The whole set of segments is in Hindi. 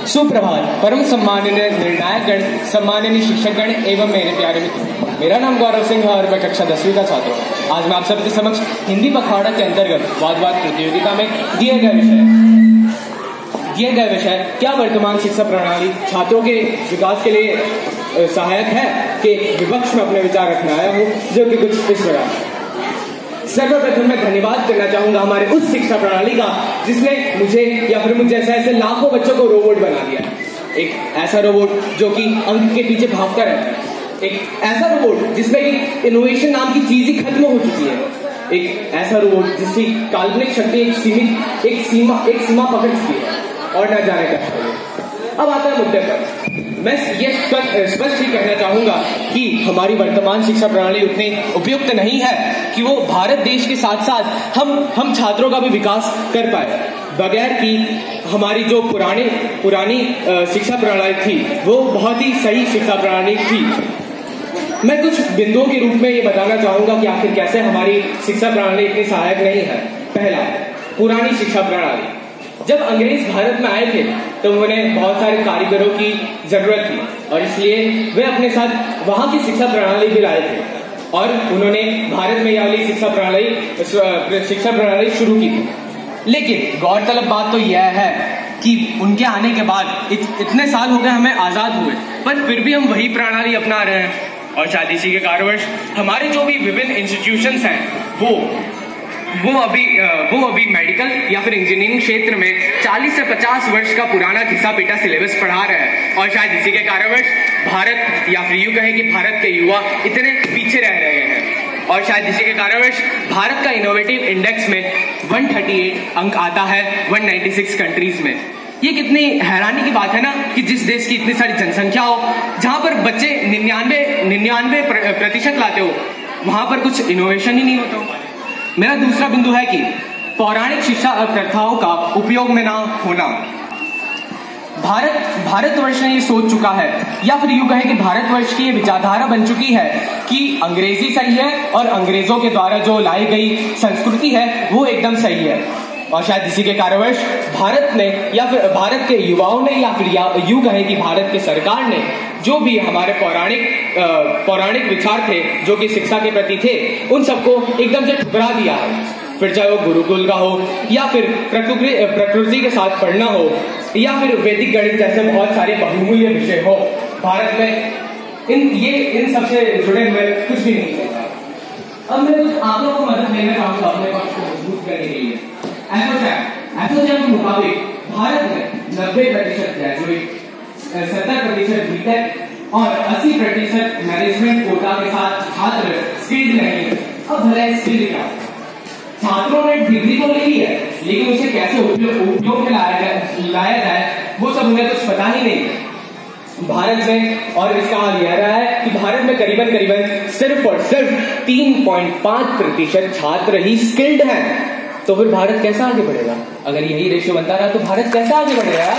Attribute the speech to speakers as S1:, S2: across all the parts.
S1: सुप्रभात परम सम्माननीय निर्णायकगण, सम्माननीय शिक्षकगण एवं मेरे प्यारे मित्र। मेरा नाम गौरव सिंह है और मैं कक्षा 10वीं का छात्र हूँ। आज मैं आप सबके समक्ष हिंदी पखवाड़ा के अंतर्गत वाद प्रतियोगिता में दिए गए विषय क्या वर्तमान शिक्षा प्रणाली छात्रों के विकास के लिए सहायक है के विपक्ष में अपने विचार रखने आया हूँ, जो कि कुछ इस प्रकार। सर्वप्रथम मैं धन्यवाद करना चाहूंगा हमारे उस शिक्षा प्रणाली का जिसने मुझे या फिर मुझे ऐसे लाखों बच्चों को रोबोट बना दिया। एक ऐसा रोबोट जो कि अंक के पीछे भागता रहता है, एक ऐसा रोबोट जिसमें कि इनोवेशन नाम की चीज ही खत्म हो चुकी है, एक ऐसा रोबोट जिसकी काल्पनिक शक्ति एक सीमा पकड़ चुकी है और न जाने क्या। अब आता है मुद्दे पर। मैं ये स्पष्ट ही कहना चाहूंगा कि हमारी वर्तमान शिक्षा प्रणाली उतनी उपयुक्त नहीं है कि वो भारत देश के साथ साथ हम छात्रों का भी विकास कर पाए, बगैर कि हमारी जो पुरानी शिक्षा प्रणाली थी वो बहुत ही सही शिक्षा प्रणाली थी। मैं कुछ बिंदुओं के रूप में ये बताना चाहूंगा कि आखिर कैसे हमारी शिक्षा प्रणाली इतनी सहायक नहीं है। पहला, पुरानी शिक्षा प्रणाली। जब अंग्रेज भारत में आए थे तो उन्हें बहुत सारे कारीगरों की जरूरत थी और इसलिए वे अपने साथ वहां की शिक्षा प्रणाली भी लाए थे और उन्होंने भारत में यह वाली शिक्षा प्रणाली शुरू की थी। लेकिन गौरतलब बात तो यह है कि उनके आने के बाद इतने साल हो गए हमें आजाद हुए, पर फिर भी हम वही प्रणाली अपना रहे हैं। और शायद इसी के कारणवश हमारे जो भी विभिन्न इंस्टीट्यूशंस हैं वो अभी मेडिकल या फिर इंजीनियरिंग क्षेत्र में 40 से 50 वर्ष का पुराना घिसा पीटा सिलेबस पढ़ा रहे हैं और शायद इसी के कारणवश भारत या फिर यूं कहें कि भारत के युवा इतने पीछे रह रहे हैं और शायद इसी के कारणवश भारत का इनोवेटिव इंडेक्स में 138 अंक आता है 196 कंट्रीज में। ये कितनी हैरानी की बात है ना कि जिस देश की इतनी सारी जनसंख्या हो, जहां पर बच्चे 99% लाते हो, वहां पर कुछ इनोवेशन ही नहीं होता हो। मेरा दूसरा बिंदु है कि पौराणिक शिक्षा प्रथाओं का उपयोग में ना होना। भारतवर्ष ने ये सोच चुका है या फिर यूं कहें कि भारतवर्ष की ये विचारधारा बन चुकी है कि अंग्रेजी सही है और अंग्रेजों के द्वारा जो लाई गई संस्कृति है वो एकदम सही है। और शायद इसी के कारणवश भारत ने या फिर भारत के युवाओं ने या फिर यूं कहें कि भारत की सरकार ने जो भी हमारे पौराणिक विचार थे जो कि शिक्षा के प्रति थे, उन सबको एकदम से ठुकरा दिया है। फिर चाहे वो गुरुकुल का हो या फिर प्रकृति के साथ पढ़ना हो या फिर वैदिक गणित जैसे बहुत सारे बहुमूल्य विषय हो, भारत में इन सबसे जुड़े हुए कुछ भी नहीं होता। अब मैं कुछ आप लोगों को मदद देना चाहूंगा अपने पक्ष को मजबूत करने के लिए। एसोचैम के मुताबिक भारत में 90% ग्रेजुएट, 70% बीटेक और 80% मैनेजमेंट कोटा के साथ छात्र स्किल्ड नहीं है। अब भले स्किल्ड क्या, छात्रों ने डिग्री तो ली है लेकिन उसे कैसे उपयोग में लाया जाए वो सब उन्हें कुछ पता ही नहीं भारत में। और इसका हाल यह रहा है कि भारत में करीबन सिर्फ और सिर्फ 3.5% छात्र ही स्किल्ड हैं। तो फिर भारत कैसा आगे बढ़ेगा? अगर यही रेशियो बनता रहा तो भारत कैसा आगे बढ़ेगा?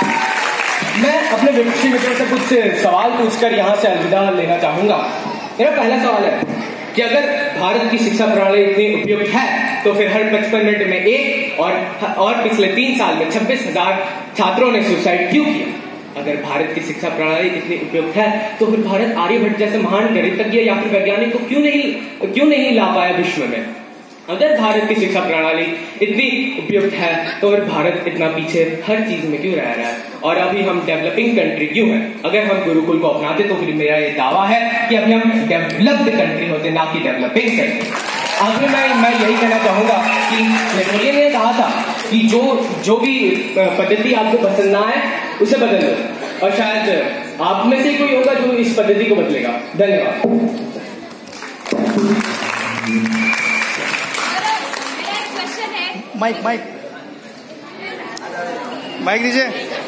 S1: मैं अपने विपक्षी मित्रों से कुछ सवाल पूछकर यहाँ से अलविदा लेना चाहूंगा। मेरा पहला सवाल है कि अगर भारत की शिक्षा प्रणाली इतनी उपयुक्त है तो फिर हर 55 मिनट में एक और पिछले 3 साल में 26,000 छात्रों ने सुसाइड क्यों किया? अगर भारत की शिक्षा प्रणाली इतनी उपयुक्त है तो फिर भारत आर्यभट्ट जैसे महान गणितज्ञ या फिर वैज्ञानिक को क्यों नहीं ला पाया विश्व में? अगर भारत की शिक्षा प्रणाली इतनी उपयुक्त है तो फिर भारत इतना पीछे हर चीज में क्यों रह रहा है? और अभी हम डेवलपिंग कंट्री क्यों है? अगर हम गुरुकुल को अपनाते तो फिर मेरा ये दावा है कि अभी हम डेवलप्ड कंट्री होते, ना कि डेवलपिंग कंट्री। आखिर मैं यही कहना चाहूंगा कि नेपोलियन ने कहा था कि जो भी पद्धति आपको पसंद ना आए उसे बदल दो, और शायद आप में से कोई होगा जो इस पद्धति को बदलेगा। धन्यवाद।
S2: माइक दीजिए।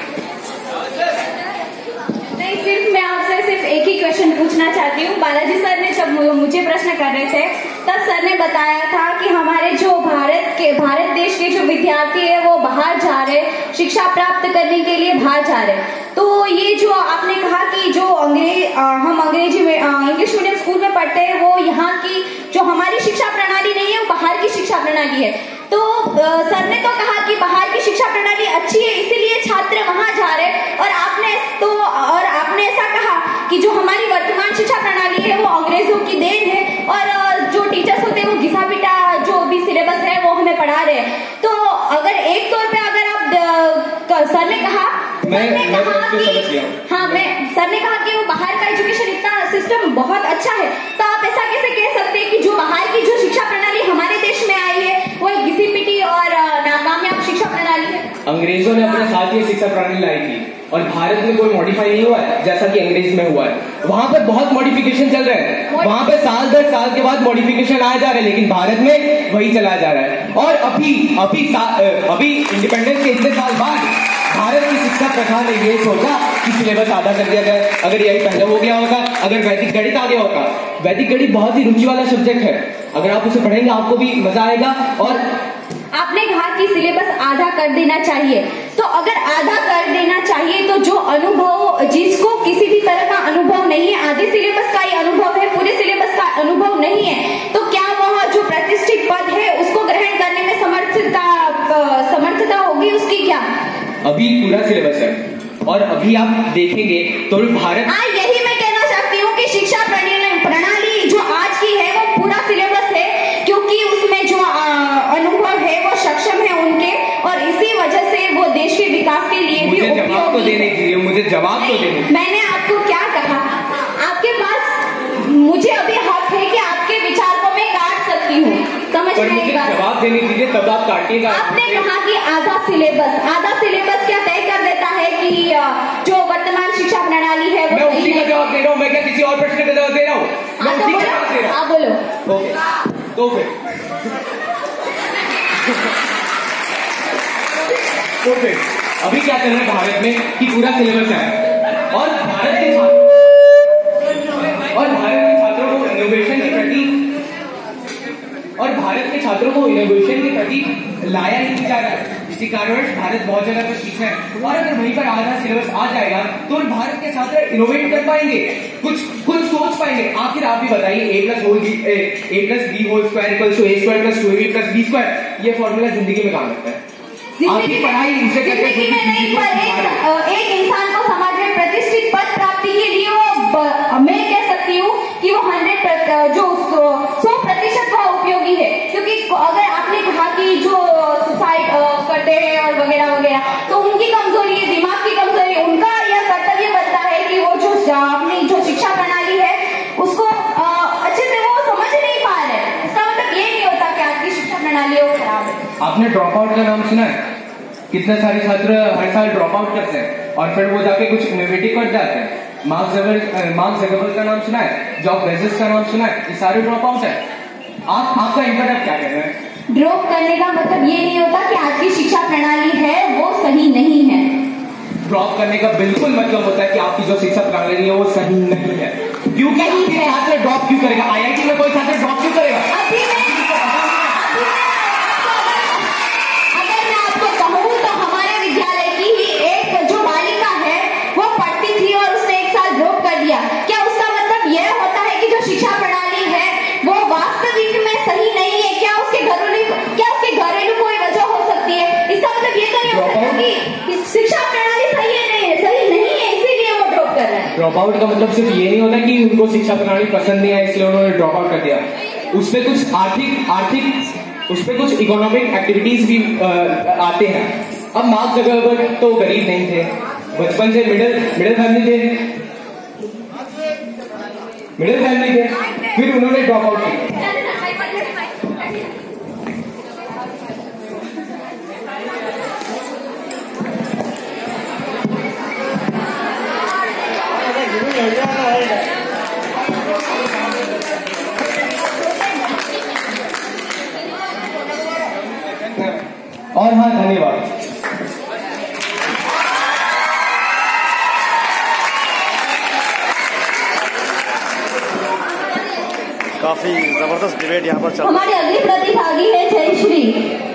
S3: नहीं, सिर्फ मैं आपसे सिर्फ एक ही क्वेश्चन पूछना चाहती हूँ। बालाजी सर ने जब मुझे प्रश्न कर रहे थे तब सर ने बताया था कि हमारे जो भारत देश के जो विद्यार्थी है वो बाहर जा रहे, शिक्षा प्राप्त करने के लिए बाहर जा रहे। तो ये जो आपने कहा कि जो हम इंग्लिश मीडियम स्कूल में पढ़ते हैं वो यहाँ की जो हमारी शिक्षा प्रणाली नहीं है, वो बाहर की शिक्षा प्रणाली है। तो सर ने तो कहा कि बाहर की शिक्षा प्रणाली अच्छी है, इसीलिए छात्र वहां जा रहे हैं, और आपने ऐसा कहा कि जो हमारी वर्तमान शिक्षा प्रणाली है वो अंग्रेजों की देन है, और जो टीचर्स होते हैं वो घिसा पिटा जो भी सिलेबस है वो हमें पढ़ा रहे हैं। तो अगर एक तौर पे अगर आप सर ने कहा सर ने कहा कि वो बाहर का एजुकेशन इतना सिस्टम बहुत अच्छा है, तो आप ऐसा कैसे कह सकते हैं कि जो बाहर की जो शिक्षा प्रणाली हमारे देश में आई है वो एक घिसी पिटी और नाकामयाब शिक्षा प्रणाली है?
S1: अंग्रेजों ने अपने साथ ये शिक्षा प्रणाली लाई थी, और भारत में कोई मॉडिफाई नहीं हुआ है जैसा कि अंग्रेज में हुआ है। वहां पर बहुत मॉडिफिकेशन चल रहे हैं, वहां पे साल दर साल के बाद मॉडिफिकेशन आया जा रहा है, लेकिन भारत में वही चला जा रहा है। और अभी इंडिपेंडेंस के इतने साल बाद भारत की शिक्षा प्रथा ने ये सोचा कि सिलेबस आधा कर दिया जाए। अगर यही पहले हो गया होगा, अगर वैदिक गणित आ गया होगा, वैदिक गणित बहुत ही रुचि वाला सब्जेक्ट है, अगर आप उसे पढ़ेंगे आपको भी मजा आएगा। और
S3: आपने कहा कि सिलेबस आधा कर देना चाहिए, तो अगर आधा कर देना चाहिए तो जो अनुभव, जिसको किसी भी तरह का अनुभव नहीं है, आधे सिलेबस का ही अनुभव है, पूरे सिलेबस का अनुभव नहीं है, तो क्या वह जो प्रतिष्ठित पद है उसको ग्रहण करने में समर्थता होगी उसकी? क्या
S1: अभी पूरा सिलेबस है, और अभी आप देखेंगे तो भारत
S3: यही मैं कहना चाहती हूँ कि शिक्षा प्रणाली जो आज की है वो पूरा सिलेबस है, क्योंकि उसमें जो अनुभव है वो सक्षम है उनके, और इसी वजह से वो देश के विकास के लिए भी
S1: मुझे जवाब तो देने दीजिए, मुझे जवाब तो देने।
S3: मैंने आपको क्या कहा? आपके पास मुझे अभी हक है कि आपके विचार को मैं काट सकती हूँ, समझ में आई बात?
S1: जवाब देने दीजिए तब आप काटिएगा।
S3: आपने कहा कि आधा सिलेबस क्या तय कर देता है कि जो वर्तमान शिक्षा प्रणाली है वो
S1: मैं उसी का जवाब दे रहा हूँ, मैं क्या किसी और प्रश्न का जवाब दे रहा हूँ? मैं उसी का जवाब दे रहा हूँ।
S3: आप बोलो।
S1: ओके, तो फिर अभी क्या चल रहा है भारत में कि पूरा सिलेबस है, और भारत के छात्रों को इनोवेशन के प्रति लाया ही नहीं जा रहा है। इसी कारण भारत बहुत जगह पर पीछे है, और अगर वहीं पर आधा सिलेबस आ जाएगा तो भारत के छात्र इनोवेट कर पाएंगे, कुछ सोच पाएंगे। आखिर आप भी बताइए, a + b whole square equals to a square plus 2ab plus b square, ये फॉर्मूला जिंदगी में काम करता है? आपकी पढ़ाई इनसे करके
S3: एक इंसान को समाज में प्रतिष्ठित पद प्राप्ति के लिए वो, मैं कह सकती हूँ कि वो 100% वह उपयोगी है, क्योंकि अगर आपने कहा कि जो सुसाइड करते हैं और वगैरह वगैरह, तो उनकी कमजोरी है, दिमाग की कमजोरी है, उनका यह कर्तव्य बनता है कि वो जो अपनी जो शिक्षा प्रणाली है उसको अच्छे से वो समझ नहीं पा रहे। इसका मतलब ये नहीं होता कि आपकी शिक्षा प्रणाली वो खराब है।
S1: आपने ड्रॉप आउट का नाम सुना है? कितने सारे छात्र हर साल ड्रॉप आउट करते हैं और फिर वो जाके कुछ इनोवेटिव कर जाते हैं। मार्क जगरबर्ग का नाम सुना है? जॉब बेजोस का नाम सुना है? ये सारे ड्रॉप आउट है। आपका इन पर आप क्या कह रहे हैं?
S3: ड्रॉप करने का मतलब ये नहीं होता कि आज की शिक्षा प्रणाली है वो सही नहीं है।
S1: ड्रॉप करने का बिल्कुल मतलब होता है कि आपकी जो शिक्षा प्रणाली है वो सही नहीं है। क्योंकि छात्र ड्रॉप क्यों करेगा? IIT में कोई छात्र ड्रॉप क्यों करेगा?
S3: अगर मैं आपको कहूँ तो हमारे विद्यालय की ही एक जो बालिका है वो पढ़ती थी और उसने 1 साल ड्रॉप कर दिया। क्या उसका मतलब यह होता है कि जो शिक्षा प्रणाली है वो वास्तविक में सही नहीं है? क्या उसके घरेलू कोई वजह हो सकती है? इसका मतलब ये तो नहीं हो सकता कि शिक्षा प्रणाली सही नहीं है इसीलिए वो ड्रॉप कर रहे हैं।
S1: ड्रॉप आउट का मतलब सिर्फ ये नहीं होता कि उनको शिक्षा प्रणाली पसंद नहीं है इसलिए उन्होंने ड्रॉप आउट कर दिया। उसपे कुछ आर्थिक उसपे कुछ इकोनॉमिक एक्टिविटीज भी आते हैं। अब मार्क जगरबर्ग तो गरीब नहीं थे, बचपन से मिडिल फैमिली थे, फिर उन्होंने ड्रॉप आउट किया। और हाँ, धन्यवाद।
S2: काफी जबरदस्त डिबेट यहाँ पर चल रहा है।
S3: हमारी अगली प्रतिभागी है जयश्री।